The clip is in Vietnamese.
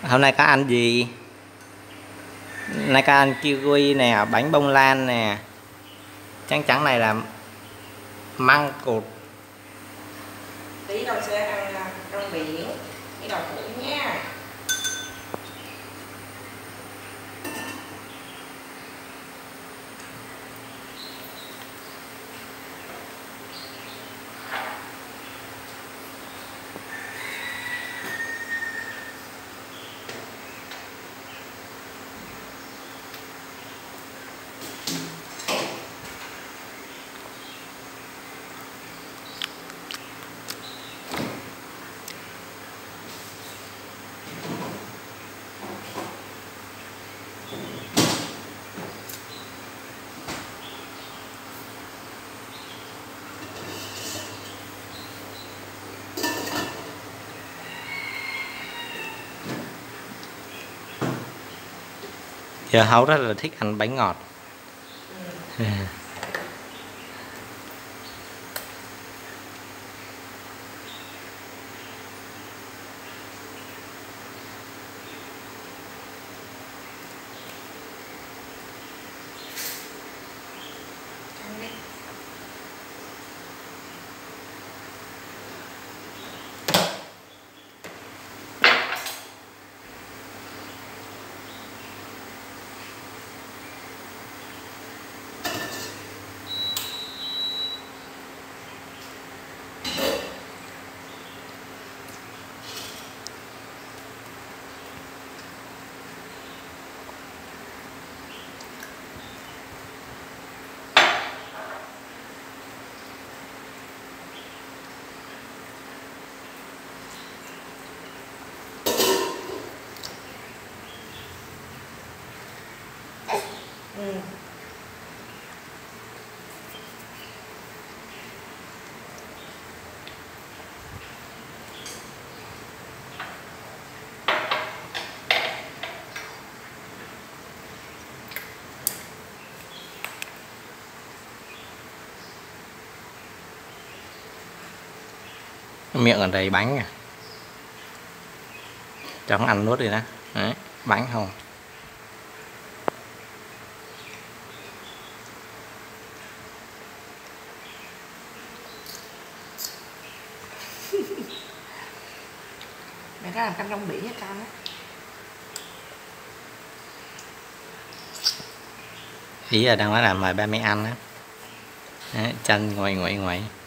Hôm nay có ăn gì? Hôm nay có ăn kiwi nè, bánh bông lan nè. Trắng trắng này là măng cụt. Tí đâu sẽ ăn rong biển, cái đầu củ nha. Giờ Hấu rất là thích ăn bánh ngọt. Miệng còn đầy bánh à. Cho nó ăn nuốt đi đó. Đấy, bánh không. Mẹ có làm canh rong biển với con á. Ý là đang nói là mời ba mẹ ăn á. Chân ngoại ngoại ngoại.